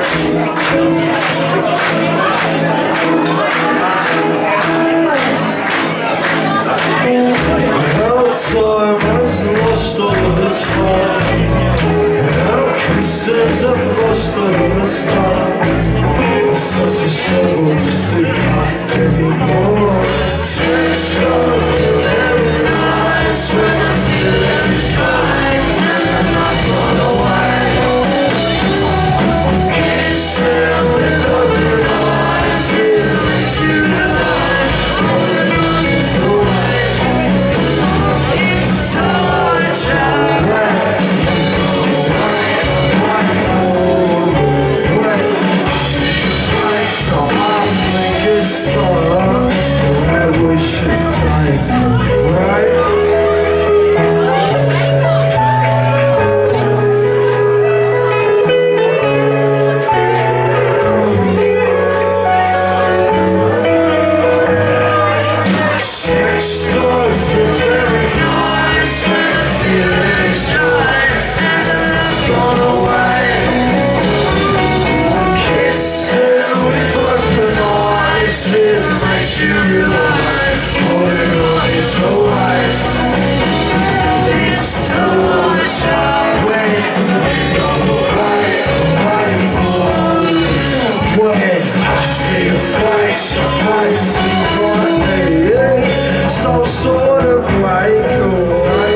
Time has lost all of its fun. Our kisses have lost all of its time. It's such a struggle just to can't anymore. Sex don't feel very nice when the feeling is back and then I fall away. Kissing with open eyes, it makes you realize holding on is the way. We should take right. Sex don't feel very nice when the feeling's right and the love's gone away. Kissing with open eyes, it makes you realize holding on is so wise. It's too much away. When I see your face, your face before me, some sort of breakaway.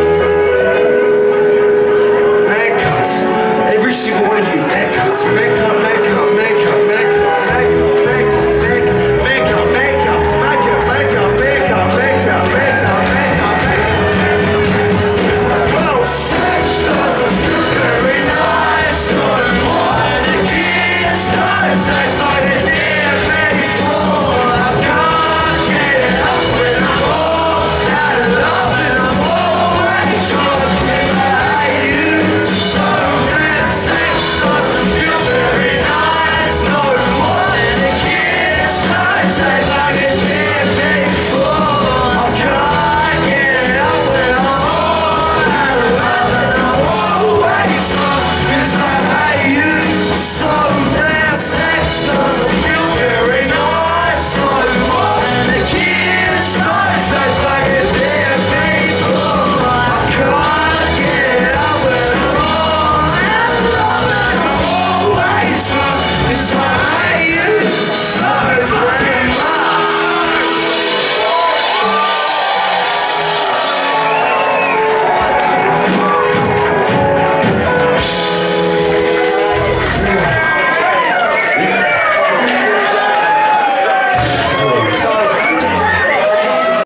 Haircuts, every single one of you, haircuts.